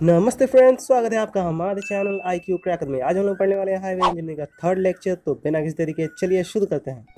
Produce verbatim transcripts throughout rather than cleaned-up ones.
नमस्ते फ्रेंड्स, स्वागत है आपका हमारे चैनल आई क्यू क्रैकर में। आज हम लोग पढ़ने वाले हैं हाईवे इंजीनियरिंग का थर्ड लेक्चर। तो बिना किसी देरी के चलिए शुरू करते हैं।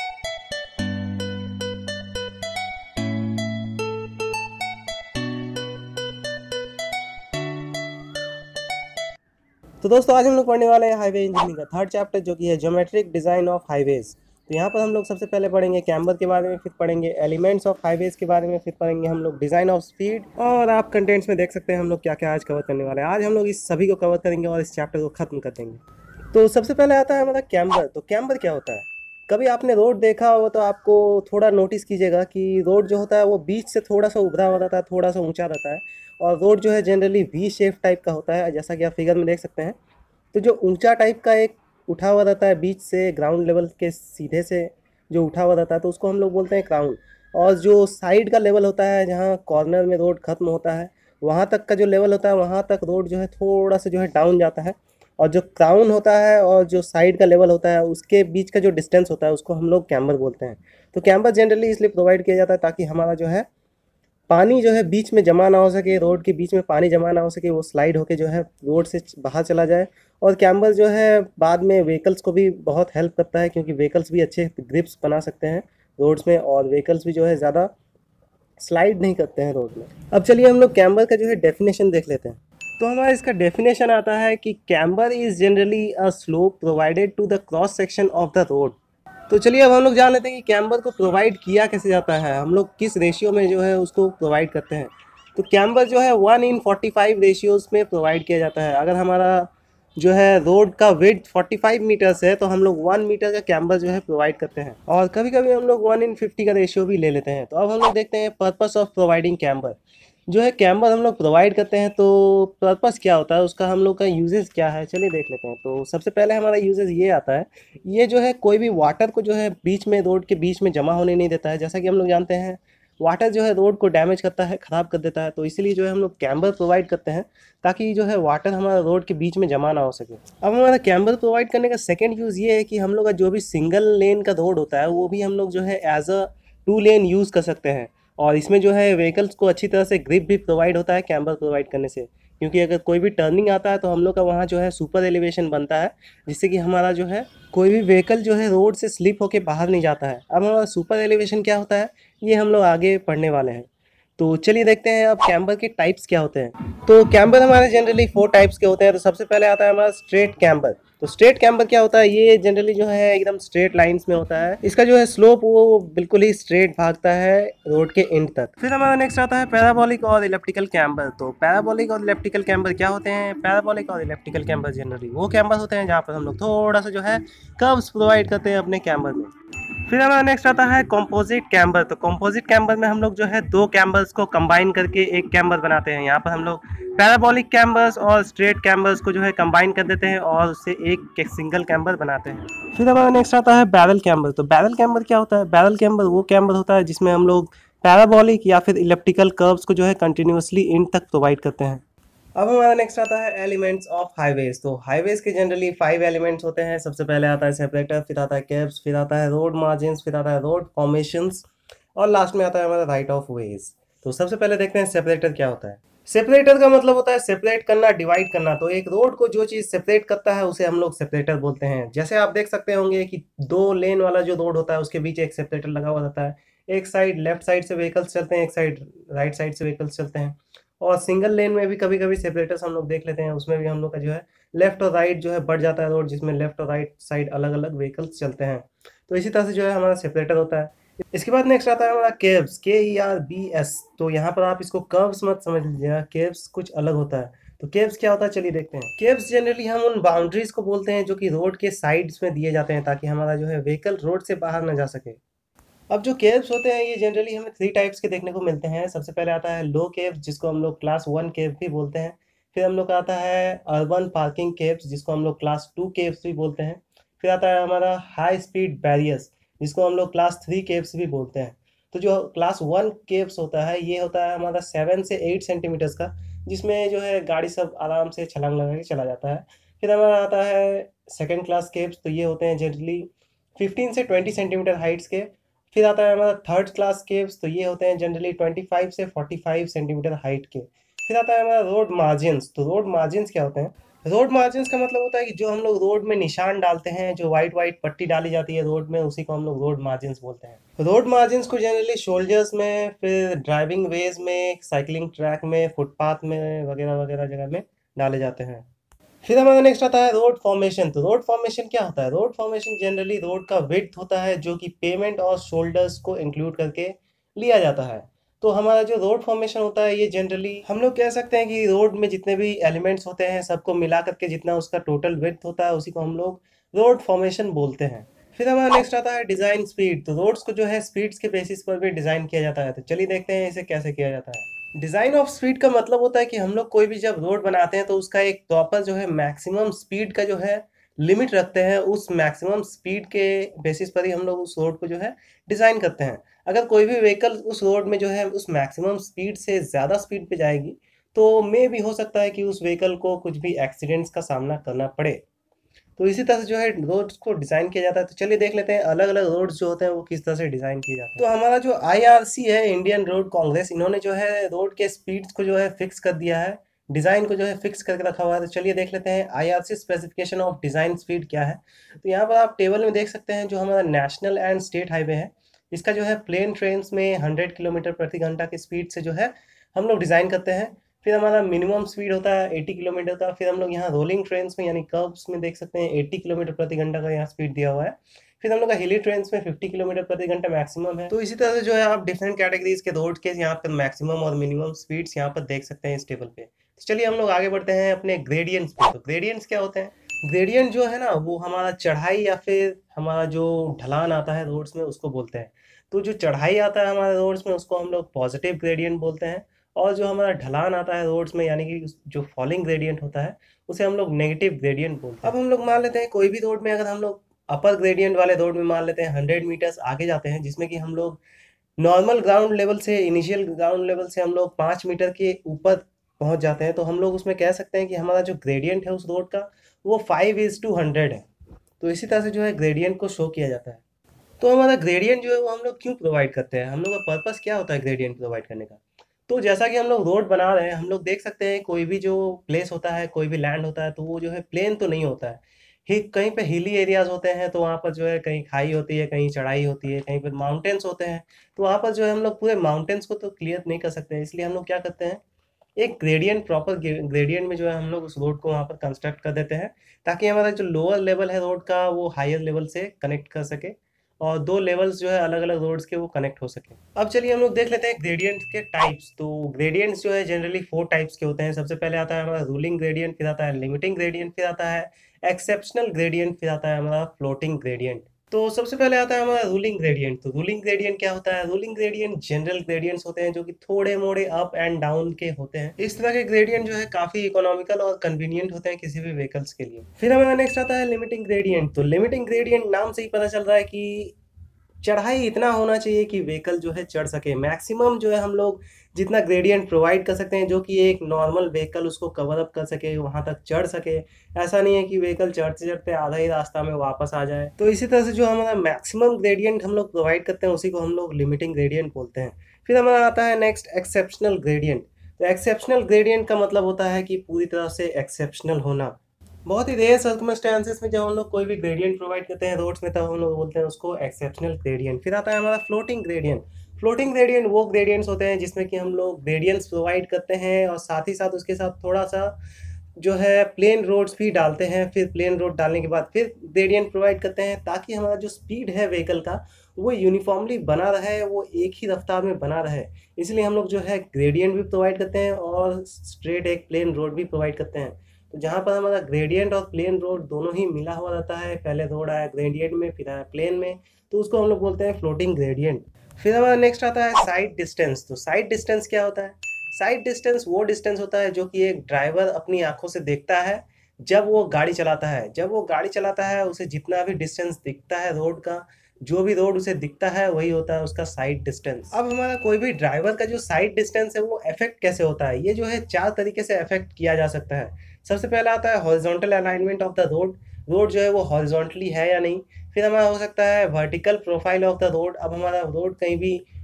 तो दोस्तों, आज हम लोग पढ़ने वाले हैं हाईवे इंजीनियरिंग का थर्ड चैप्टर, जो कि है ज्योमेट्रिक डिज़ाइन ऑफ हाईवेज। तो यहाँ पर हम लोग सबसे पहले पढ़ेंगे कैम्बर के बारे में, फिर पढ़ेंगे एलिमेंट्स ऑफ हाईवेज के बारे में, फिर पढ़ेंगे हम लोग डिज़ाइन ऑफ स्पीड। और आप कंटेंट्स में देख सकते हैं हम लोग क्या क्या आज कवर करने वाले हैं। आज हम लोग इस सभी को कवर करेंगे और इस चैप्टर को खत्म कर देंगे। तो सबसे पहले आता है हमारा कैम्बर। तो कैम्बर क्या होता है? कभी आपने रोड देखा हो तो आपको थोड़ा नोटिस कीजिएगा कि रोड जो होता है वो बीच से थोड़ा सा उभरा हुआ रहता है, थोड़ा सा ऊंचा रहता है। और रोड जो है जनरली वी शेप टाइप का होता है, जैसा कि आप फिगर में देख सकते हैं। तो जो ऊंचा टाइप का एक उठा हुआ रहता है बीच से, ग्राउंड लेवल के सीधे से जो उठा हुआ रहता है, तो उसको हम लोग बोलते हैं क्राउन। और जो साइड का लेवल होता है, जहाँ कॉर्नर में रोड खत्म होता है, वहाँ तक का जो लेवल होता है, वहाँ तक रोड जो है थोड़ा सा जो है डाउन जाता है। और जो क्राउन होता है और जो साइड का लेवल होता है, उसके बीच का जो डिस्टेंस होता है, उसको हम लोग कैम्बर बोलते हैं। तो कैम्बर जनरली इसलिए प्रोवाइड किया जाता है ताकि हमारा जो है पानी जो है बीच में जमा ना हो सके, रोड के बीच में पानी जमा ना हो सके, वो स्लाइड होके जो है रोड से बाहर चला जाए। और कैम्बर जो है बाद में व्हीकल्स को भी बहुत हेल्प करता है, क्योंकि व्हीकल्स भी अच्छे ग्रिप्स बना सकते हैं रोड्स में, और व्हीकल्स भी जो है ज़्यादा स्लाइड नहीं करते हैं रोड में। अब चलिए हम लोग कैम्बर का जो है डेफिनेशन देख लेते हैं। तो हमारा इसका डेफिनेशन आता है कि camber is generally a slope provided to the cross section of the road. तो चलिए अब हम लोग जान लेते हैं कि कैम्बर को प्रोवाइड किया कैसे जाता है, हम लोग किस रेशियो में जो है उसको प्रोवाइड करते हैं। तो कैम्बर जो है one in forty five ratios में प्रोवाइड किया जाता है। अगर हमारा जो है रोड का विड्थ फोर्टी फाइव मीटर्स है, तो हम लोग वन मीटर का कैम्बर जो है प्रोवाइड करते हैं। और कभी कभी हम लोग वन इन फिफ्टी का रेशियो भी ले लेते हैं। तो अब हम लोग देखते हैं पर्पस ऑफ प्रोवाइडिंग कैम्बर। जो है कैम्बर हम लोग प्रोवाइड करते हैं, तो पर्पस क्या होता है उसका, हम लोग का यूजेस क्या है, चलिए देख लेते हैं। तो सबसे पहले हमारा यूजेस ये आता है, ये जो है कोई भी वाटर को जो है बीच में, रोड के बीच में जमा होने नहीं देता है। जैसा कि हम लोग जानते हैं वाटर जो है रोड को डैमेज करता है, ख़राब कर देता है। तो इसीलिए जो है हम लोग कैम्बर प्रोवाइड करते हैं, ताकि जो है वाटर हमारा रोड के बीच में जमा ना हो सके। अब हमारा कैम्बर प्रोवाइड करने का सेकेंड यूज़ ये है कि हम लोग का जो भी सिंगल लेन का रोड होता है, वो भी हम लोग जो है as a two lane use कर सकते हैं। और इसमें जो है व्हीकल्स को अच्छी तरह से ग्रिप भी प्रोवाइड होता है कैम्बर प्रोवाइड करने से, क्योंकि अगर कोई भी टर्निंग आता है तो हम लोग का वहाँ जो है सुपर एलिवेशन बनता है, जिससे कि हमारा जो है कोई भी व्हीकल जो है रोड से स्लिप होके बाहर नहीं जाता है। अब हमारा सुपर एलिवेशन क्या होता है, ये हम लोग आगे पढ़ने वाले हैं। तो चलिए देखते हैं अब कैम्बर के टाइप्स क्या होते हैं। तो कैम्बर हमारे जनरली फोर टाइप्स के होते हैं। तो सबसे पहले आता है हमारा स्ट्रेट कैम्बर। तो स्ट्रेट कैम्बर क्या होता है, ये जनरली जो है एकदम स्ट्रेट लाइंस में होता है। इसका जो है स्लोप वो बिल्कुल ही स्ट्रेट भागता है रोड के एंड तक। फिर हमारा नेक्स्ट आता है पैराबोलिक और इलेप्टिकल कैम्बर। तो पैराबोलिक और इलेप्टिकल कैम्बर क्या होते हैं? पैराबोलिक और इलेप्टिकल कैम्बर जनरली वो कैम्बर होते हैं जहाँ पर हम लोग थोड़ा सा जो है कर्व्स प्रोवाइड करते हैं अपने कैम्बर में। फिर हमारा नेक्स्ट आता है कॉम्पोजिट कैम्बर। तो कॉम्पोजिट कैम्बर में हम लोग जो है दो कैम्बर्स को कंबाइन करके एक कैम्बर बनाते हैं। यहाँ पर हम लोग पैराबोलिक कैम्बर्स और स्ट्रेट कैम्बर्स को जो है कंबाइन कर देते हैं और उससे एक, एक सिंगल कैम्बर बनाते हैं। फिर हमारा नेक्स्ट आता है बैरल कैम्बर। तो बैरल कैम्बर क्या होता है? बैरल कैम्बर वो कैम्बर होता है जिसमें हम लोग पैराबोलिक या फिर इलेप्टिकल कर्व्स को जो है कंटिन्यूसली एंड तक प्रोवाइड करते हैं। अब हमारा नेक्स्ट आता है एलिमेंट्स ऑफ हाईवेज। तो हाईवेज के जनरली फाइव एलिमेंट्स होते हैं। सबसे पहले आता है सेपरेटर, फिर आता है कैप्स, फिर आता है रोड मार्जिन्स, फिर आता है रोड फॉर्मेशंस, और लास्ट में आता है हमारा राइट ऑफ वेज। तो सबसे पहले देखते हैं सेपरेटर क्या होता है। सेपरेटर का मतलब होता है सेपरेट करना, डिवाइड करना। तो एक रोड को जो चीज़ सेपरेट करता है उसे हम लोग सेपरेटर बोलते हैं। जैसे आप देख सकते होंगे कि दो लेन वाला जो रोड होता है उसके बीच एक सेपरेटर लगा हुआ रहता है। एक साइड लेफ्ट साइड से व्हीकल्स चलते हैं, एक साइड राइट साइड से व्हीकल्स चलते हैं। और सिंगल लेन में भी कभी कभी सेपरेटर्स हम लोग देख लेते हैं, उसमें भी हम लोग का जो है लेफ्ट और राइट जो है बढ़ जाता है रोड, जिसमें लेफ्ट और राइट साइड अलग अलग व्हीकल्स चलते हैं। तो इसी तरह से जो है हमारा सेपरेटर होता है। इसके बाद नेक्स्ट आता है हमारा केव्स, के ई आर बी एस। तो यहाँ पर आप इसको कर्व्स मत समझ लीजिएगा, केव्स कुछ अलग होता है। तो केव्स क्या होता है, चलिए देखते हैं। केव्स जनरली हम उन बाउंड्रीज को बोलते हैं जो कि रोड के साइड्स में दिए जाते हैं, ताकि हमारा जो है व्हीकल रोड से बाहर ना जा सके। अब जो केव्स होते हैं ये जनरली हमें थ्री टाइप्स के देखने को मिलते हैं। सबसे पहले आता है लो केव्स, जिसको हम लोग क्लास वन केव भी बोलते हैं। फिर हम लोग का आता है अर्बन पार्किंग केव्स, जिसको हम लोग क्लास टू केव्स भी बोलते हैं। फिर आता है हमारा हाई स्पीड बैरियर्स, जिसको हम लोग क्लास थ्री केव्स भी बोलते हैं। तो जो क्लास वन केव्स होता है ये होता है हमारा सेवन से एट सेंटीमीटर्स का, जिसमें जो है गाड़ी सब आराम से छलांग लगा के चला जाता है। फिर हमारा आता है सेकेंड क्लास केव्स। तो ये होते हैं जनरली फिफ्टीन से ट्वेंटी सेंटीमीटर हाइट्स के। फिर आता है हमारा थर्ड क्लास केव्स। तो ये होते हैं जनरली ट्वेंटी फाइव से फोर्टी फाइव सेंटीमीटर हाइट के। फिर आता है हमारा रोड मार्जिन्स। तो रोड मार्जिन्स क्या होते हैं? रोड मार्जिन्स का मतलब होता है कि जो हम लोग रोड में निशान डालते हैं, जो वाइट वाइट पट्टी डाली जाती है रोड में, उसी को हम लोग रोड मार्जिन्स बोलते हैं। रोड मार्जिन्स को जनरली शोल्डर्स में, फिर ड्राइविंग वेज में, साइकिलिंग ट्रैक में, फुटपाथ में वगैरह वगैरह जगह में डाले जाते हैं। फिर हमारा नेक्स्ट आता है रोड फॉर्मेशन। तो रोड फॉर्मेशन क्या होता है? रोड फॉर्मेशन जनरली रोड का विड्थ होता है जो कि पेमेंट और शोल्डर्स को इंक्लूड करके लिया जाता है। तो हमारा जो रोड फॉर्मेशन होता है ये जनरली हम लोग कह सकते हैं कि रोड में जितने भी एलिमेंट्स होते हैं सबको मिला करके जितना उसका टोटल विड्थ होता है उसी को हम लोग रोड फॉर्मेशन बोलते हैं। फिर हमारा नेक्स्ट आता है डिजाइन स्पीड। तो रोड्स को जो है स्पीड्स के बेसिस पर भी डिजाइन किया जाता है। तो चलिए देखते हैं इसे कैसे किया जाता है। डिजाइन ऑफ स्पीड का मतलब होता है कि हम लोग कोई भी जब रोड बनाते हैं तो उसका एक प्रॉपर जो है मैक्सिमम स्पीड का जो है लिमिट रखते हैं। उस मैक्सिमम स्पीड के बेसिस पर ही हम लोग उस रोड को जो है डिजाइन करते हैं। अगर कोई भी व्हीकल उस रोड में जो है उस मैक्सिमम स्पीड से ज़्यादा स्पीड पे जाएगी तो मे भी हो सकता है कि उस व्हीकल को कुछ भी एक्सीडेंट्स का सामना करना पड़े। तो इसी तरह से जो है रोड्स को डिज़ाइन किया जाता है। तो चलिए देख लेते हैं अलग अलग रोड्स जो होते हैं वो किस तरह से डिज़ाइन किए जाते हैं। तो हमारा जो आई आर सी है, इंडियन रोड कांग्रेस, इन्होंने जो है रोड के स्पीड्स को जो है फिक्स कर दिया है, डिज़ाइन को जो है फिक्स करके रखा हुआ है। तो चलिए देख लेते हैं I R C specification of design speed क्या है। तो यहाँ पर आप टेबल में देख सकते हैं जो हमारा नेशनल एंड स्टेट हाईवे है, इसका जो है प्लेन ट्रेन में हंड्रेड किलोमीटर प्रति घंटा की स्पीड से जो है हम लोग डिज़ाइन करते हैं। फिर हमारा मिनिमम स्पीड होता है अस्सी किलोमीटर का। फिर हम लोग यहाँ रोलिंग ट्रेन्स में यानी कर्व्स में देख सकते हैं अस्सी किलोमीटर प्रति घंटा का यहाँ स्पीड दिया हुआ है। फिर हम लोग का हिली ट्रेन्स में पचास किलोमीटर प्रति घंटा मैक्सिमम है। तो इसी तरह से जो है आप डिफरेंट कैटेगरीज के रोड के यहाँ पर मैक्सिमम और मिनिमम स्पीड्स यहाँ पर देख सकते हैं इस टेबल पे। तो चलिए हम लोग आगे बढ़ते हैं अपने ग्रेडियंट्स पे। तो ग्रेडियंट्स क्या होते हैं? ग्रेडियंट जो है ना वो हमारा चढ़ाई या फिर हमारा जो ढलान आता है रोड्स में उसको बोलते हैं। तो जो चढ़ाई आता है हमारे रोड्स में उसको हम लोग पॉजिटिव ग्रेडियंट बोलते हैं, और जो हमारा ढलान आता है रोड्स में यानी कि जो फॉलिंग ग्रेडियंट होता है उसे हम लोग नेगेटिव ग्रेडियंट बोलते हैं। अब हम लोग मान लेते हैं कोई भी रोड में अगर हम लोग अपर ग्रेडियंट वाले रोड में मान लेते हैं हंड्रेड मीटर्स आगे जाते हैं, जिसमें कि हम लोग नॉर्मल ग्राउंड लेवल से, इनिशियल ग्राउंड लेवल से हम लोग पाँच मीटर के ऊपर पहुंच जाते हैं, तो हम लोग उसमें कह सकते हैं कि हमारा जो ग्रेडियंट है उस रोड का वो फाइव इज टू हंड्रेड है। तो इसी तरह से जो है ग्रेडियंट को शो किया जाता है। तो हमारा ग्रेडियंट जो है वो हम लोग क्यों प्रोवाइड करते हैं, हम लोग का पर्पस क्या होता है ग्रेडियंट प्रोवाइड करने का? तो जैसा कि हम लोग रोड बना रहे हैं, हम लोग देख सकते हैं कोई भी जो प्लेस होता है, कोई भी लैंड होता है, तो वो जो है प्लेन तो नहीं होता है। ही कहीं पे हिली एरियाज होते हैं तो वहाँ पर जो है कहीं खाई होती है, कहीं चढ़ाई होती है, कहीं पर माउंटेन्स होते हैं। तो वहाँ पर जो है हम लोग पूरे माउंटेन्स को तो क्लियर नहीं कर सकते हैं, इसलिए हम लोग क्या करते हैं एक ग्रेडियंट, प्रॉपर ग्रेडियंट में जो है हम लोग उस रोड को वहाँ पर कंस्ट्रक्ट कर देते हैं, ताकि हमारा जो लोअर लेवल है रोड का वो हायर लेवल से कनेक्ट कर सके और दो लेवल्स जो है अलग अलग रोड्स के वो कनेक्ट हो सके। अब चलिए हम लोग देख लेते हैं ग्रेडियंट्स के टाइप्स। तो ग्रेडियंट्स जो है जनरली फोर टाइप्स के होते हैं। सबसे पहले आता है हमारा रूलिंग ग्रेडियंट, फिर आता है लिमिटिंग ग्रेडियंट, फिर आता है एक्सेप्शनल ग्रेडियंट, फिर आता है हमारा फ्लोटिंग ग्रेडियंट। तो सबसे पहले आता है हमारा रूलिंग ग्रेडियंट। तो रूलिंग ग्रेडियंट क्या होता है? रूलिंग ग्रेडियंट जनरल ग्रेडियंट्स होते हैं जो कि थोड़े मोड़े अप एंड डाउन के होते हैं। इस तरह के ग्रेडियंट जो है काफी इकोनॉमिकल और कन्वीनियंट होते हैं किसी भी व्हीकल्स के लिए। फिर हमारा नेक्स्ट आता है लिमिटिंग ग्रेडियंट। तो लिमिटिंग ग्रेडियंट नाम से ही पता चल रहा है कि चढ़ाई इतना होना चाहिए कि व्हीकल जो है चढ़ सके। मैक्सिमम जो है हम लोग जितना ग्रेडियंट प्रोवाइड कर सकते हैं जो कि एक नॉर्मल व्हीकल उसको कवर अप कर सके, वहां तक चढ़ सके। ऐसा नहीं है कि व्हीकल चढ़ते चढ़ते आधा ही रास्ता में वापस आ जाए। तो इसी तरह से जो हमारा मैक्सिमम ग्रेडियंट हम लोग प्रोवाइड करते हैं उसी को हम लोग लिमिटिंग ग्रेडियंट बोलते हैं। फिर हमारा आता है नेक्स्ट एक्सेप्शनल ग्रेडियंट। तो एक्सेप्शनल ग्रेडियंट का मतलब होता है कि पूरी तरह से एक्सेप्शनल होना। बहुत ही रेयर सर्कमस्टेंसेस में जब हम लोग कोई भी ग्रेडियंट प्रोवाइड करते हैं रोड्स में, तब हम लोग बोलते हैं उसको एक्सेप्शनल ग्रेडियंट। फिर आता है हमारा फ्लोटिंग ग्रेडियंट। फ्लोटिंग ग्रेडियंट वो ग्रेडियंट्स होते हैं जिसमें कि हम लोग ग्रेडियंट्स प्रोवाइड करते हैं और साथ ही साथ उसके साथ थोड़ा सा जो है प्लेन रोड्स भी डालते हैं। फिर प्लेन रोड डालने के बाद फिर ग्रेडियंट प्रोवाइड करते हैं ताकि हमारा जो स्पीड है व्हीकल का वो यूनिफॉर्मली बना रहे, वो एक ही रफ्तार में बना रहे। इसलिए हम लोग जो है ग्रेडियंट भी प्रोवाइड करते हैं और स्ट्रेट एक प्लेन रोड भी प्रोवाइड करते हैं। तो जहाँ पर हमारा ग्रेडियंट और प्लेन रोड दोनों ही मिला हुआ रहता है, पहले रोड आया ग्रेडियंट में फिर आया प्लेन में, तो उसको हम लोग बोलते हैं फ्लोटिंग ग्रेडियंट। फिर हमारा नेक्स्ट आता है साइड डिस्टेंस। तो साइड डिस्टेंस क्या होता है? साइड डिस्टेंस वो डिस्टेंस होता है जो कि एक ड्राइवर अपनी आंखों से देखता है जब वो गाड़ी चलाता है। जब वो गाड़ी चलाता है उसे जितना भी डिस्टेंस दिखता है रोड का, जो भी रोड उसे दिखता है वही होता है उसका साइड डिस्टेंस। अब हमारा कोई भी ड्राइवर का जो साइड डिस्टेंस है वो अफेक्ट कैसे होता है? ये जो है चार तरीके से अफेक्ट किया जा सकता है। सबसे पहला आता है horizontal alignment of the road. Road जो है वो हॉरिजॉन्टली है या नहीं। फिर हमारा हो सकता है vertical profile of the road. अब हमारा रोड कहीं भी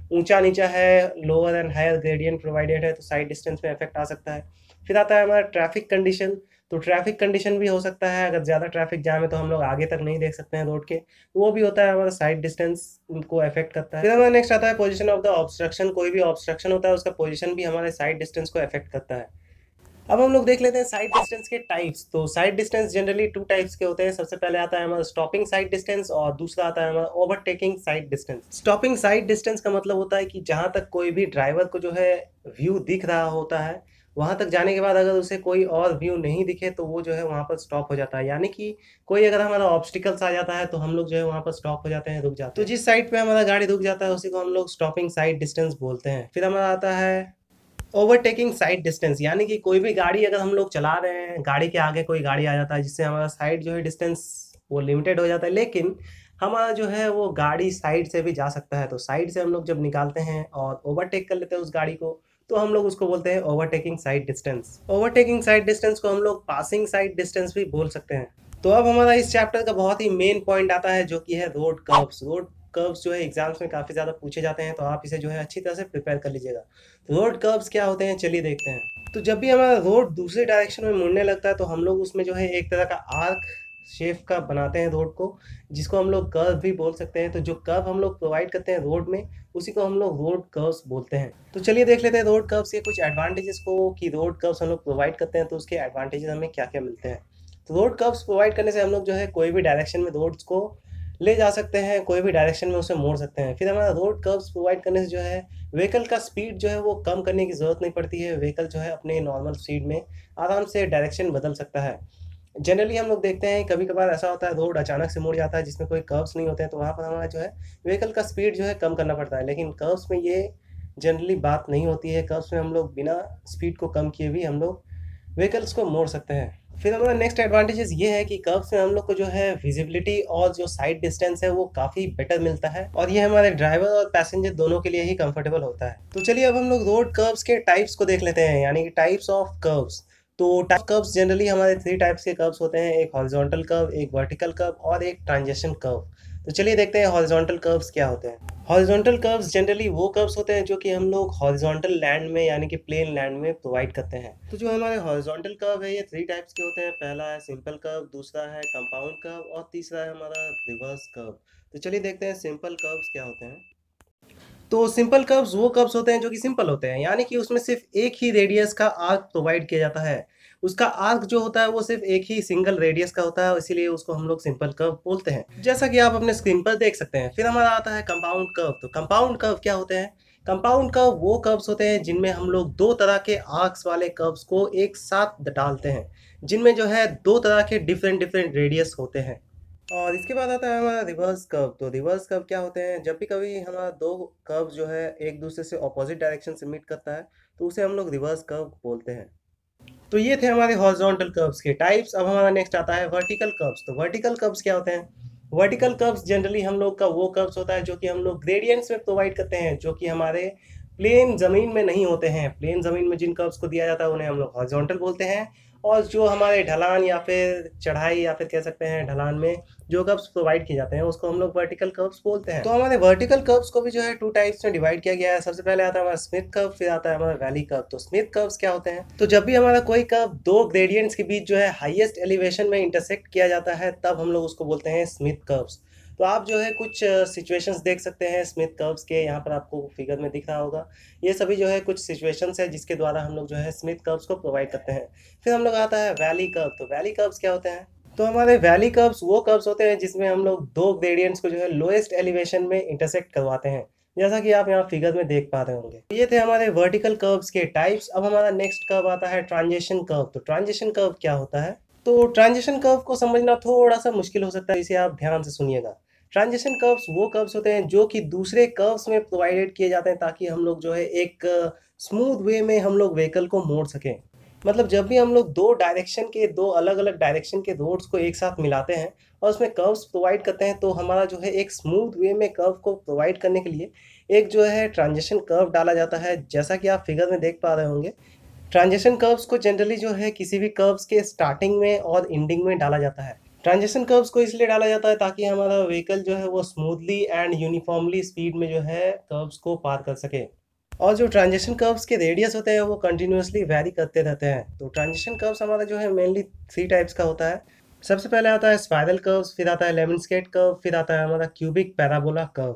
ऊंचा नीचा है, lower and higher gradient provided है, तो साइड डिस्टेंस में इफेक्ट आ सकता है। फिर आता है हमारा ट्रैफिक कंडीशन, तो ट्रैफिक कंडीशन भी हो सकता है, अगर ज़्यादा ट्रैफिक जाम है तो हम लोग आगे तक नहीं देख सकते हैं रोड के, तो वो भी होता है हमारा साइड डिस्टेंस को अफेक्ट करता है। फिर हमारा नेक्स्ट आता है पोजीशन ऑफ द ऑब्स्ट्रक्शन, कोई भी ऑब्स्ट्रक्शन होता है उसका पोजीशन भी हमारे साइड डिस्टेंस को अफेक्ट करता है। अब हम लोग देख लेते हैं साइड डिस्टेंस के टाइप्स। तो sight distance generally two types के होते हैं। सबसे पहले आता है हमारा स्टॉपिंग साइड डिस्टेंस और दूसरा आता है हमारा overtaking sight distance. Stopping sight distance का मतलब होता है कि जहां तक कोई भी ड्राइवर को जो है व्यू दिख रहा होता है, वहां तक जाने के बाद अगर उसे कोई और व्यू नहीं दिखे तो वो जो है वहां पर स्टॉप हो जाता है। यानी कि कोई अगर हमारा ऑब्स्टिकल्स आ जाता है तो हम लोग जो है वहां पर स्टॉप हो जाते हैं, रुक जाते हैं। तो जिस साइड पे हमारा गाड़ी रुक जाता है उसी को हम लोग स्टॉपिंग साइड डिस्टेंस बोलते हैं। फिर हमारा आता है ओवरटेकिंग साइड डिस्टेंस, यानी कि कोई भी गाड़ी अगर हम लोग चला रहे हैं, गाड़ी के आगे कोई गाड़ी आ जाता है जिससे हमारा साइड जो है डिस्टेंस वो लिमिटेड हो जाता है, लेकिन हमारा जो है वो गाड़ी साइड से भी जा सकता है। तो साइड से हम लोग जब निकालते हैं और ओवरटेक कर लेते हैं उस गाड़ी को, तो हम लोग उसको बोलते हैं overtaking sight distance. Overtaking sight distance को हम लोग पासिंग साइड डिस्टेंस भी बोल सकते हैं। तो अब हमारा इस चैप्टर का बहुत ही मेन पॉइंट आता है जो कि है रोड कर्व्स। रोड कर्व्स जो है एग्जाम्स में काफ़ी ज़्यादा पूछे जाते हैं, तो आप इसे जो है अच्छी तरह से प्रिपेयर कर लीजिएगा। तो रोड कर्व्स क्या होते हैं चलिए देखते हैं। तो जब भी हमारा रोड दूसरे डायरेक्शन में मुड़ने लगता है तो हम लोग उसमें जो है एक तरह का आर्क शेप का बनाते हैं रोड को, जिसको हम लोग कर्व भी बोल सकते हैं। तो जो कर्व हम लोग प्रोवाइड करते हैं रोड में उसी को हम लोग रोड कर्व्स बोलते हैं। तो चलिए देख लेते हैं रोड कर्व्स के कुछ एडवांटेजेस को, कि रोड कर्व्स हम लोग प्रोवाइड करते हैं तो उसके एडवांटेजेस हमें क्या क्या मिलते हैं। तो रोड कर्व्स प्रोवाइड करने से हम लोग जो है कोई भी डायरेक्शन में रोड्स को ले जा सकते हैं, कोई भी डायरेक्शन में उसे मोड़ सकते हैं। फिर हमारा रोड कर्व्स प्रोवाइड करने से जो है व्हीकल का स्पीड जो है वो कम करने की ज़रूरत नहीं पड़ती है। व्हीकल जो है अपने नॉर्मल स्पीड में आराम से डायरेक्शन बदल सकता है। जनरली हम लोग देखते हैं कभी कभार ऐसा होता है रोड अचानक से मुड़ जाता है जिसमें कोई कर्व्स नहीं होते हैं, तो वहाँ पर हमारा जो है व्हीकल का स्पीड जो है कम करना पड़ता है। लेकिन कर्व्स में ये जनरली बात नहीं होती है। कर्व्स में हम लोग बिना स्पीड को कम किए भी हम लोग व्हीकल्स को मोड़ सकते हैं। फिर हमारा नेक्स्ट एडवांटेजेस ये है कि कर्व्स में हम लोग को जो है विजिबिलिटी और जो साइड डिस्टेंस है वो काफ़ी बेटर मिलता है, और ये हमारे ड्राइवर और पैसेंजर दोनों के लिए ही कंफर्टेबल होता है। तो चलिए अब हम लोग रोड कर्व्स के टाइप्स को देख लेते हैं, यानी कि टाइप्स ऑफ कर्व्स। तो टाइप कर्व्स जनरली हमारे थ्री टाइप्स के कर्व्स होते हैं, एक हॉरिजॉन्टल कर्व, एक वर्टिकल कर्व और एक ट्रांजिशन कर्व। तो चलिए देखते हैं हॉरिजॉन्टल कर्व्स क्या होते हैं। हॉरिजॉन्टल कर्व्स जनरली वो कर्व्स होते हैं जो कि हम लोग हॉरिजॉन्टल लैंड में यानी कि प्लेन लैंड में प्रोवाइड करते हैं। तो जो हमारे हॉरिजॉन्टल कर्व है ये थ्री टाइप्स के होते हैं। पहला है सिंपल कर्व, दूसरा है कंपाउंड कर्व और तीसरा है हमारा रिवर्स कर्व। तो चलिए देखते हैं सिंपल कर्व्स क्या होते हैं। तो सिंपल कर्व्स वो कर्व्स होते हैं जो कि सिंपल होते हैं, यानी कि उसमें सिर्फ एक ही रेडियस का आर्क प्रोवाइड किया जाता है। उसका आर्क जो होता है वो सिर्फ एक ही सिंगल रेडियस का होता है, इसीलिए उसको हम लोग सिंपल कर्व बोलते हैं, जैसा कि आप अपने स्क्रीन पर देख सकते हैं। फिर हमारा आता है कंपाउंड कर्व। तो कंपाउंड कर्व क्या होते हैं? कंपाउंड कर्व वो कर्व्स होते हैं जिनमें हम लोग दो तरह के आर्क्स वाले कर्व्स को एक साथ डालते हैं, जिनमें जो है दो तरह के डिफरेंट डिफरेंट रेडियस होते हैं। और इसके बाद आता है हमारा रिवर्स कर्व। तो रिवर्स कर्व क्या होते हैं? जब भी कभी हमारा दो कर्व जो है एक दूसरे से ऑपोजिट डायरेक्शन से मीट करता है तो उसे हम लोग रिवर्स कर्व बोलते हैं। तो ये थे हमारे हॉरिजॉन्टल कर्व्स के टाइप्स। अब हमारा नेक्स्ट आता है वर्टिकल कर्व्स। तो वर्टिकल कर्व्स क्या होते हैं? वर्टिकल कर्व्स जनरली हम लोग का वो कर्व्स होता है जो कि हम लोग ग्रेडियंट्स में प्रोवाइड करते हैं, जो कि हमारे प्लेन ज़मीन में नहीं होते हैं। प्लेन ज़मीन में जिन कर्व्स को दिया जाता है उन्हें हम लोग हॉरिजॉन्टल बोलते हैं, और जो हमारे ढलान या फिर चढ़ाई या फिर कह सकते हैं ढलान में जो कर्व्स प्रोवाइड किए जाते हैं उसको हम लोग वर्टिकल कर्व्स बोलते हैं। तो हमारे वर्टिकल कर्व्स को भी जो है टू टाइप्स में डिवाइड किया गया है। सबसे पहले आता है हमारा स्मिथ कर्व, फिर आता है हमारा वैली कर्व। तो स्मिथ कर्व्स क्या होते हैं? तो जब भी हमारा कोई कर्व दो ग्रेडियंट्स के बीच जो है हाईएस्ट एलिवेशन में इंटरसेक्ट किया जाता है तब हम लोग उसको बोलते हैं स्मिथ कर्व्स। तो आप जो है कुछ सिचुएशंस देख सकते हैं स्मिथ कर्व्स के, यहाँ पर आपको फिगर में दिख रहा होगा। ये सभी जो है कुछ सिचुएशंस है जिसके द्वारा हम लोग जो है स्मिथ कर्व्स को प्रोवाइड करते हैं। फिर हम लोग आता है वैली कर्व। तो वैली कर्व्स क्या होते हैं? तो हमारे वैली कर्व्स वो कर्व्स होते हैं जिसमें हम लोग दो ग्रेडियंट्स को जो है लोएस्ट एलिवेशन में इंटरसेक्ट करवाते हैं, जैसा कि आप यहाँ फिगर में देख पा रहे होंगे। ये थे हमारे वर्टिकल कर्व्स के टाइप्स। अब हमारा नेक्स्ट कर्व आता है ट्रांजिशन कर्व। तो ट्रांजिशन कर्व क्या होता है? तो ट्रांजिशन कर्व को समझना थोड़ा सा मुश्किल हो सकता है, इसे आप ध्यान से सुनिएगा। ट्रांजिशन कर्व्स वो कर्व्स होते हैं जो कि दूसरे कर्व्स में प्रोवाइडेड किए जाते हैं ताकि हम लोग जो है एक स्मूथ वे में हम लोग व्हीकल को मोड़ सकें। मतलब जब भी हम लोग दो डायरेक्शन के दो अलग अलग डायरेक्शन के रोड्स को एक साथ मिलाते हैं और उसमें कर्व्स प्रोवाइड करते हैं, तो हमारा जो है एक स्मूथ वे में कर्व को प्रोवाइड करने के लिए एक जो है ट्रांजिशन कर्व डाला जाता है, जैसा कि आप फिगर में देख पा रहे होंगे। ट्रांजिशन कर्व्स को जनरली जो है किसी भी कर्व्स के स्टार्टिंग में और एंडिंग में डाला जाता है। ट्रांजिशन कर्व्स को इसलिए डाला जाता है ताकि हमारा व्हीकल जो है वो स्मूथली एंड यूनिफॉर्मली स्पीड में जो है कर्व्स को पार कर सके। और जो ट्रांजिशन कर्व्स के रेडियस होते हैं वो कंटिन्यूअसली वैरी करते रहते हैं। तो ट्रांजिशन कर्व्स हमारा जो है मेनली थ्री टाइप्स का होता है। सबसे पहले आता है स्पाइरल कर्व्स, फिर आता है लेमन स्केट कर्व, फिर आता है हमारा क्यूबिक पैराबोला कर्व।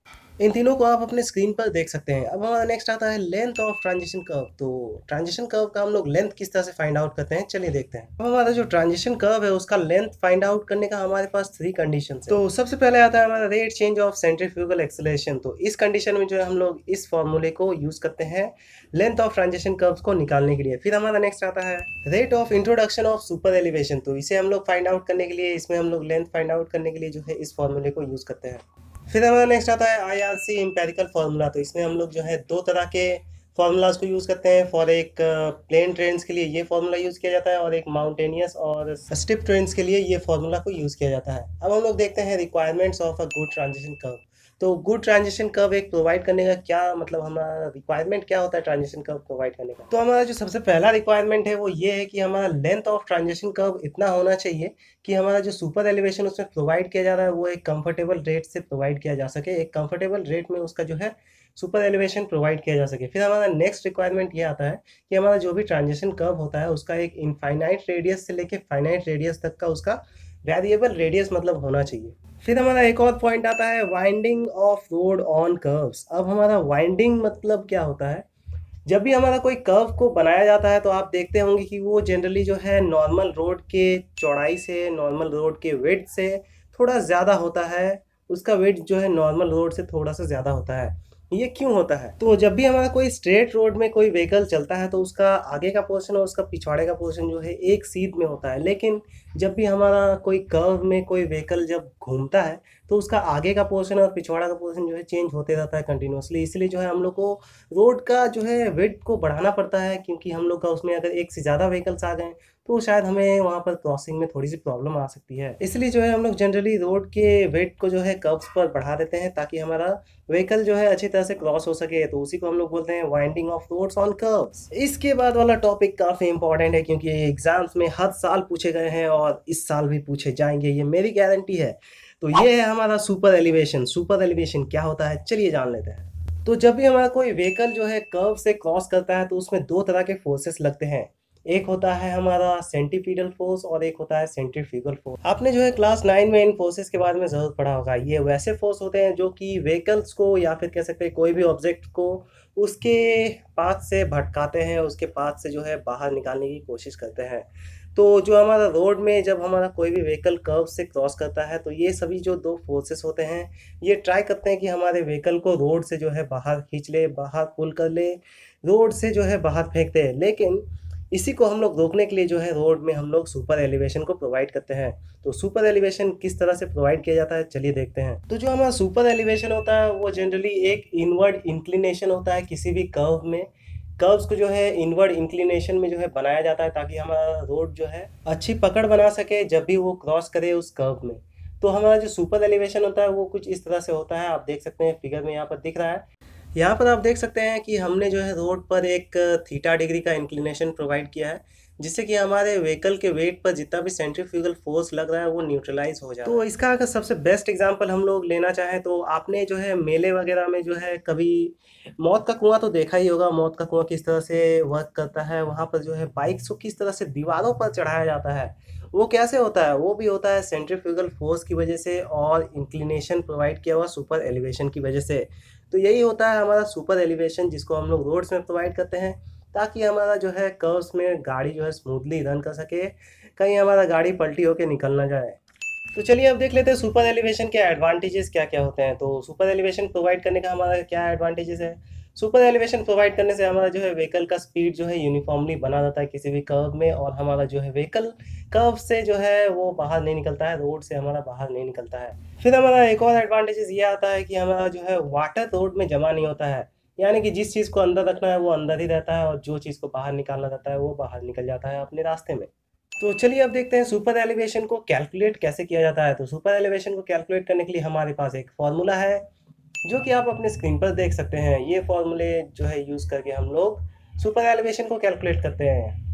इन तीनों को आप अपने स्क्रीन पर देख सकते हैं। अब हमारा नेक्स्ट आता है लेंथ ऑफ ट्रांजिशन कर्व। तो ट्रांजिशन कर्व का हम लोग लेंथ किस तरह से फाइंड आउट करते हैं, चलिए देखते हैं। अब हमारा जो ट्रांजिशन कर्व है उसका लेंथ फाइंड आउट करने का हमारे पास थ्री कंडीशन है। तो सबसे पहले आता है हमारा rate change of centrifugal acceleration. तो इस कंडीशन में जो है हम लोग इस फॉर्मूले को यूज करते हैं लेंथ ऑफ ट्रांजिशन कर्व को निकालने के लिए। फिर हमारा नेक्स्ट आता है rate of introduction of super elevation. तो इसे हम लोग फाइंड आउट करने के लिए, इसमें हम लोग लेंथ फाइंड आउट करने के लिए जो है इस फॉर्मूले को यूज करते हैं। फिर हमारा नेक्स्ट आता है I R C empirical formula. तो इसमें हम लोग जो है दो तरह के फार्मूलाज को यूज़ करते हैं। फॉर एक प्लेन ट्रेन्स के लिए ये फार्मूला यूज़ किया जाता है और एक माउंटेनियस और स्टिप ट्रेन्स के लिए ये फार्मूला को यूज़ किया जाता है। अब हम लोग देखते हैं requirements of a good transition curve. तो गुड ट्रांजिशन कर्व एक प्रोवाइड करने का क्या मतलब, हमारा रिक्वायरमेंट क्या होता है ट्रांजिशन कर्व प्रोवाइड करने का। तो हमारा जो सबसे पहला रिक्वायरमेंट है वो ये है कि हमारा लेंथ ऑफ ट्रांजिशन कर्व इतना होना चाहिए कि हमारा जो सुपर एलिवेशन उसमें प्रोवाइड किया जा रहा है वो एक कंफर्टेबल रेट से प्रोवाइड किया जा सके, एक कंफर्टेबल रेट में उसका जो है सुपर एलिवेशन प्रोवाइड किया जा सके। फिर हमारा नेक्स्ट रिक्वायरमेंट ये आता है कि हमारा जो भी ट्रांजिशन कर्व होता है उसका एक इनफाइनाइट रेडियस से लेके फाइनाइट रेडियस तक का उसका वेरिएबल रेडियस मतलब होना चाहिए। फिर हमारा एक और पॉइंट आता है winding of road on curves. अब हमारा वाइंडिंग मतलब क्या होता है, जब भी हमारा कोई कर्व को बनाया जाता है तो आप देखते होंगे कि वो जनरली जो है नॉर्मल रोड के चौड़ाई से, नॉर्मल रोड के विड्थ से थोड़ा ज़्यादा होता है। उसका विड्थ जो है नॉर्मल रोड से थोड़ा सा ज़्यादा होता है। ये क्यों होता है, तो जब भी हमारा कोई स्ट्रेट रोड में कोई व्हीकल चलता है तो उसका आगे का पोर्शन और उसका पिछवाड़े का पोर्शन जो है एक सीध में होता है। लेकिन जब भी हमारा कोई कर्व में कोई व्हीकल जब घूमता है तो उसका आगे का पोर्शन और पिछवाड़ा का पोर्शन जो है चेंज होते रहता है कंटिन्यूसली। इसलिए जो है हम लोग को रोड का जो है विड्थ को बढ़ाना पड़ता है, क्योंकि हम लोग का उसमें अगर एक से ज़्यादा व्हीकल्स आ गए तो शायद हमें वहाँ पर क्रॉसिंग में थोड़ी सी प्रॉब्लम आ सकती है। इसलिए जो है हम लोग जनरली रोड के विड्थ को जो है कर्व्स पर बढ़ा देते हैं ताकि हमारा व्हीकल जो है अच्छी तरह से क्रॉस हो सके। तो उसी को हम लोग बोलते हैं winding of roads on curves. इसके बाद वाला टॉपिक काफ़ी इंपॉर्टेंट है क्योंकि ये एग्जाम्स में हर साल पूछे गए हैं और इस साल भी पूछे जाएंगे, ये मेरी गारंटी है। तो ये है हमारा सुपर एलिवेशन। सुपर एलिवेशन क्या होता है, चलिए जान लेते हैं। तो जब भी हमारा कोई व्हीकल जो है कर्व से क्रॉस करता है तो उसमें दो तरह के फोर्सेस लगते हैं। एक होता है हमारा सेंटीपीटल फोर्स और एक होता है सेंट्रीफ्यूगल फोर्स। आपने जो है क्लास नाइन में इन फोर्सेस के बारे में जरूर पढ़ा होगा। ये वैसे फोर्स होते हैं जो कि व्हीकल्स को या फिर कह सकते हैं कोई भी ऑब्जेक्ट को उसके पाथ से भटकाते हैं, उसके पाथ से जो है बाहर निकालने की कोशिश करते हैं। तो जो हमारा रोड में जब हमारा कोई भी व्हीकल कर्व से क्रॉस करता है तो ये सभी जो दो फोर्सेस होते हैं ये ट्राई करते हैं कि हमारे व्हीकल को रोड से जो है बाहर खींच ले, बाहर पुल कर ले, रोड से जो है बाहर फेंक दे। लेकिन इसी को हम लोग रोकने के लिए जो है रोड में हम लोग सुपर एलिवेशन को प्रोवाइड करते हैं। तो सुपर एलिवेशन किस तरह से प्रोवाइड किया जाता है, चलिए देखते हैं। तो जो हमारा सुपर एलिवेशन होता है वो जनरली एक इनवर्ड इंक्लिनेशन होता है किसी भी कर्व में। कर्व्स को जो है इनवर्ड इंक्लिनेशन में जो है बनाया जाता है ताकि हमारा रोड जो है अच्छी पकड़ बना सके जब भी वो क्रॉस करे उस कर्व में। तो हमारा जो सुपर एलिवेशन होता है वो कुछ इस तरह से होता है। आप देख सकते हैं फिगर में यहाँ पर दिख रहा है। यहाँ पर आप देख सकते हैं कि हमने जो है रोड पर एक थीटा डिग्री का इंक्लिनेशन प्रोवाइड किया है जिससे कि हमारे व्हीकल के वेट पर जितना भी सेंट्रीफ्यूगल फोर्स लग रहा है वो न्यूट्रलाइज हो जाए। तो इसका अगर सबसे बेस्ट एग्जांपल हम लोग लेना चाहें तो आपने जो है मेले वगैरह में जो है कभी मौत का कुआं तो देखा ही होगा। मौत का कुआं किस तरह से वर्क करता है, वहाँ पर जो है बाइक्स को किस तरह से दीवारों पर चढ़ाया जाता है। वो कैसे होता है, वो भी होता है सेंट्रीफ्यूगल फोर्स की वजह से और इंक्लिनेशन प्रोवाइड किया हुआ सुपर एलिवेशन की वजह से। तो यही होता है हमारा सुपर एलिवेशन जिसको हम लोग रोड्स में प्रोवाइड करते हैं ताकि हमारा जो है कर्व्स में गाड़ी जो है स्मूथली रन कर सके, कहीं हमारा गाड़ी पलटी होके निकल ना जाए। तो चलिए अब देख लेते हैं सुपर एलिवेशन के एडवांटेजेस क्या क्या होते हैं। तो सुपर एलिवेशन प्रोवाइड करने का हमारा क्या एडवांटेजेस है। सुपर एलिवेशन प्रोवाइड करने से हमारा जो है व्हीकल का स्पीड जो है यूनिफॉर्मली बना रहता है किसी भी कर्व में, और हमारा जो है व्हीकल कर्व से जो है वो बाहर नहीं निकलता है, रोड से हमारा बाहर नहीं निकलता है। फिर हमारा एक और एडवांटेजेस ये आता है कि हमारा जो है वाटर रोड में जमा नहीं होता है, यानी कि जिस चीज़ को अंदर रखना है वो अंदर ही रहता है और जो चीज़ को बाहर निकालना रहता है वो बाहर निकल जाता है अपने रास्ते में। तो चलिए अब देखते हैं सुपर एलिवेशन को कैलकुलेट कैसे किया जाता है। तो सुपर एलिवेशन को कैलकुलेट करने के लिए हमारे पास एक फॉर्मूला है जो कि आप अपने स्क्रीन पर देख सकते हैं। ये फॉर्मूले जो है यूज़ करके हम लोग सुपर एलिवेशन को कैलकुलेट करते हैं।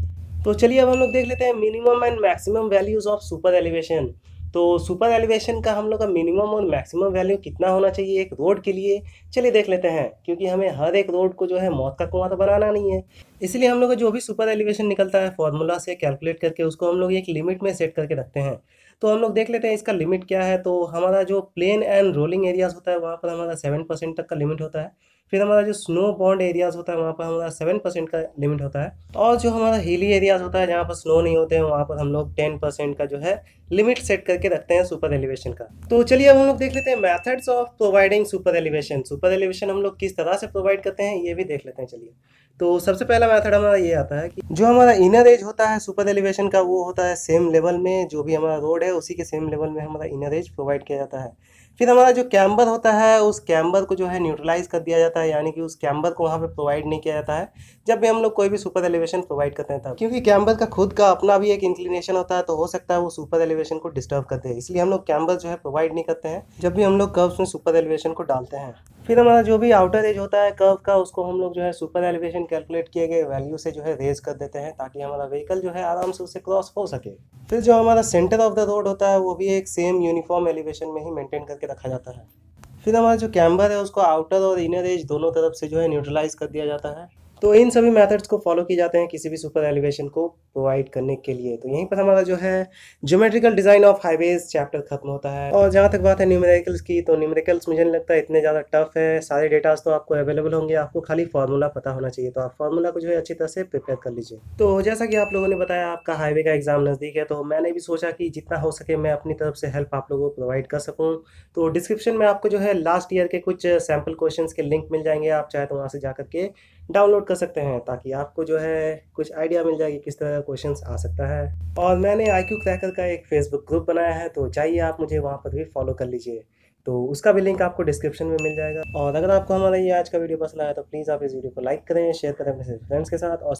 तो चलिए अब हम लोग देख लेते हैं minimum and maximum values of super elevation. तो सुपर एलिवेशन का हम लोग का मिनिमम और मैक्सिमम वैल्यू कितना होना चाहिए एक रोड के लिए, चलिए देख लेते हैं। क्योंकि हमें हर एक रोड को जो है मौत का कुआं तो बनाना नहीं है, इसलिए हम लोग का जो भी सुपर एलिवेशन निकलता है फॉर्मूला से कैलकुलेट करके उसको हम लोग एक लिमिट में सेट करके रखते हैं। तो हम लोग देख लेते हैं इसका लिमिट क्या है। तो हमारा जो प्लेन एंड रोलिंग एरियाज होता है वहाँ पर हमारा सेवन परसेंट तक का लिमिट होता है। फिर हमारा जो स्नो बॉन्ड एरियाज होता है वहाँ पर हमारा सेवन परसेंट का लिमिट होता है। और जो हमारा हिली एरियाज होता है जहाँ पर स्नो नहीं होते हैं वहाँ पर हम लोग टेन परसेंट का जो है लिमिट सेट करके रखते हैं सुपर एलिवेशन का। तो चलिए अब हम लोग देख लेते हैं methods of providing super elevation. Super elevation हम लोग किस तरह से प्रोवाइड करते हैं ये भी देख लेते हैं। चलिए तो सबसे पहला मेथड हमारा ये आता है कि जो हमारा इनर एज होता है सुपर एलिवेशन का वो होता है सेम लेवल में, जो भी हमारा रोड है उसी के सेम लेवल में हमारा इनर एज प्रोवाइड किया जाता है। फिर हमारा जो कैम्बर होता है उस कैम्बर को जो है न्यूट्रलाइज कर दिया जाता है, यानी कि उस कैम्बर को वहाँ पे प्रोवाइड नहीं किया जाता है जब भी हम लोग कोई भी सुपर एलिवेशन प्रोवाइड करते हैं तब। क्योंकि कैम्बर का खुद का अपना भी एक इंक्लिनेशन होता है तो हो सकता है वो सुपर एलिवेशन को डिस्टर्ब करते हैं, इसलिए हम लोग कैम्बर जो है प्रोवाइड नहीं करते हैं जब भी हम लोग कर्व्स में सुपर एलिवेशन को डालते हैं। फिर हमारा जो भी आउटर एज होता है कर्व का उसको हम लोग जो है सुपर एलिवेशन कैलकुलेट किए गए वैल्यू से जो है रेज कर देते हैं ताकि हमारा व्हीकल जो है आराम से उससे क्रॉस हो सके। फिर जो हमारा सेंटर ऑफ द रोड होता है वो भी एक सेम यूनिफॉर्म एलिवेशन में ही मेंटेन करके रखा जाता है। फिर हमारा जो कैम्बर है उसको आउटर और इनर एज दोनों तरफ से जो है न्यूट्रलाइज कर दिया जाता है। तो इन सभी मेथड्स को फॉलो किए जाते हैं किसी भी सुपर एलिवेशन को प्रोवाइड करने के लिए। तो यहीं पर हमारा जो है geometrical design of highways chapter खत्म होता है। और जहाँ तक बात है न्यूमेरिकल्स की, तो न्यूमेरिकल्स मुझे नहीं लगता इतने ज़्यादा टफ है, सारे डेटास तो आपको अवेलेबल होंगे, आपको खाली फार्मूला पता होना चाहिए। तो आप फार्मूला को जो है अच्छी तरह से प्रिपेयर कर लीजिए। तो जैसा कि आप लोगों ने बताया आपका हाईवे का एग्जाम नज़दीक है, तो मैंने भी सोचा कि जितना हो सके मैं अपनी तरफ से हेल्प आप लोगों को प्रोवाइड कर सकूँ। तो डिस्क्रिप्शन में आपको जो है लास्ट ईयर के कुछ सैम्पल क्वेश्चंस के लिंक मिल जाएंगे, आप चाहे तो वहाँ से जा करके डाउनलोड कर सकते हैं ताकि आपको जो है कुछ आइडिया मिल जाएगी किस तरह का क्वेश्चंस आ सकता है। और मैंने आई क्यू क्रैकर का एक फेसबुक ग्रुप बनाया है, तो चाहिए आप मुझे वहाँ पर भी फॉलो कर लीजिए। तो उसका भी लिंक आपको डिस्क्रिप्शन में मिल जाएगा। और अगर आपको हमारा ये आज का वीडियो पसंद आया तो प्लीज़ आप इस वीडियो को लाइक करें, शेयर करें अपने फ्रेंड्स के साथ। और